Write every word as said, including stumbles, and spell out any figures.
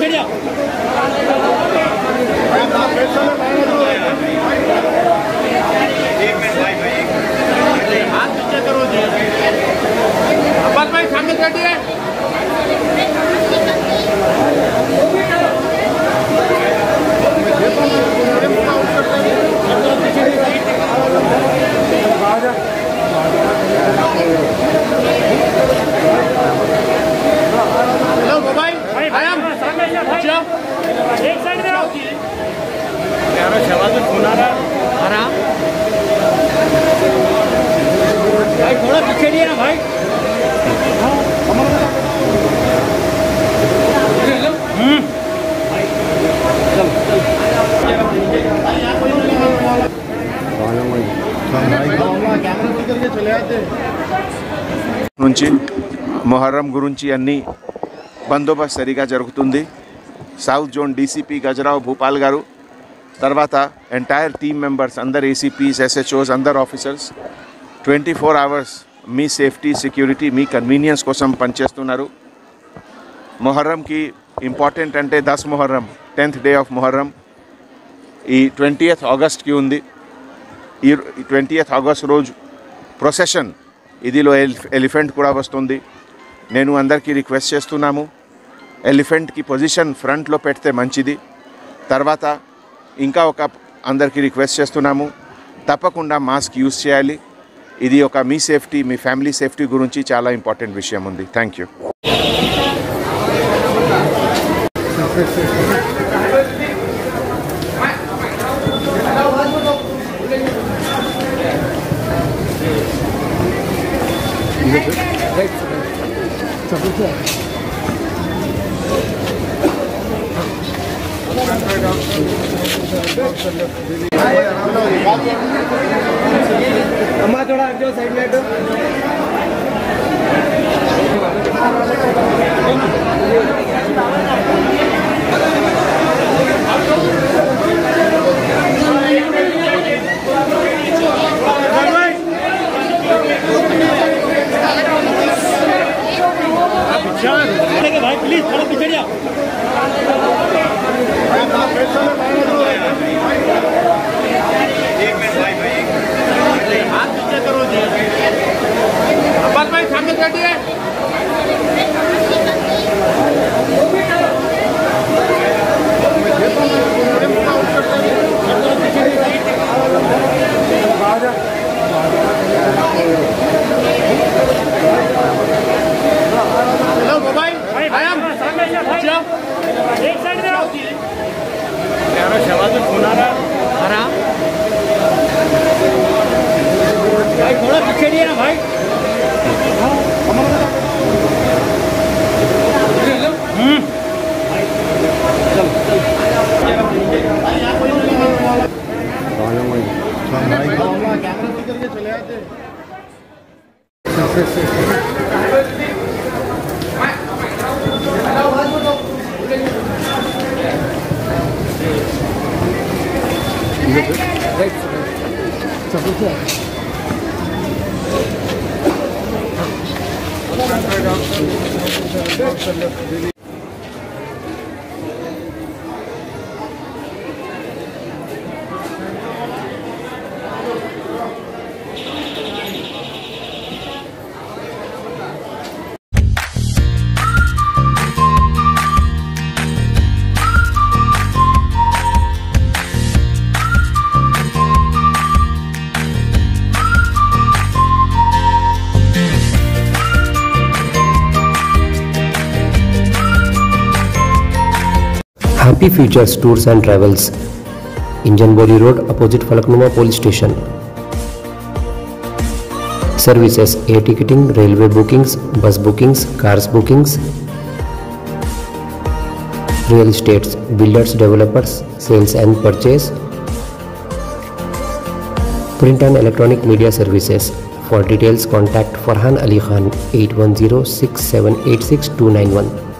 भाई सामने बैठिए। हेलो मोबाइल आया एक साइड में आओ यार, शवाज में फोन आ रहा है भाई, थोड़ा पीछे दिए ना भाई। నుంచి మొహర్రం గురించి అన్ని బందోబస్తు సరిగా జరుగుతుంది. South zone DCP Gajarao Bhupal గారు, తర్వాత ఎంటైర్ టీమ్ మెంబర్స్ అందరు ఏసీపీస్, ఎస్హెచ్ఓస్, అందరు ఆఫీసర్స్ ట్వంటీ ఫోర్ అవర్స్ మీ సేఫ్టీ, సెక్యూరిటీ, మీ కన్వీనియన్స్ కోసం పనిచేస్తున్నారు. మొహర్రంకి ఇంపార్టెంట్ అంటే దస్ Muharram, tenth day of Muharram ఈ ట్వంటీయత్ ఆగస్ట్కి ఉంది. ఈ ట్వంటీయత్ ఆగస్ట్ రోజు ప్రొసెషన్, ఇదిలో ఎలిఫెంట్ కూడా వస్తుంది. నేను అందరికీ రిక్వెస్ట్ చేస్తున్నాము, ఎలిఫెంట్కి పొజిషన్ ఫ్రంట్లో పెడితే మంచిది. తర్వాత ఇంకా ఒక అందరికీ రిక్వెస్ట్ చేస్తున్నాము, తప్పకుండా మాస్క్ యూజ్ చేయాలి. ఇది ఒక మీ సేఫ్టీ, మీ ఫ్యామిలీ సేఫ్టీ గురించి చాలా ఇంపార్టెంట్ విషయం ఉంది. Thank you. अम्मा थोड़ा जो साइड में हटो। भाई प्लीज थोड़ा पीछे जाओ। एक मिनट भाई भाई हाथ नीचे करो जी। अब्बास भाई सामने बैठिए। हेलो मोबाइल आया एक साइड में आओ यार, शवाज में फोन आ रहा है भाई, थोड़ा पीछे दिए ना भाई। चले आते Happy Futures Tours and Travels, Injanbori Road, opposite Falaknuma Police Station. Services: air ticketing, railway bookings, bus bookings, cars bookings. Real estates, builders, developers, sales and purchase. Print and electronic media services. For details contact Farhan Ali Khan eight one zero six seven eight six two nine one.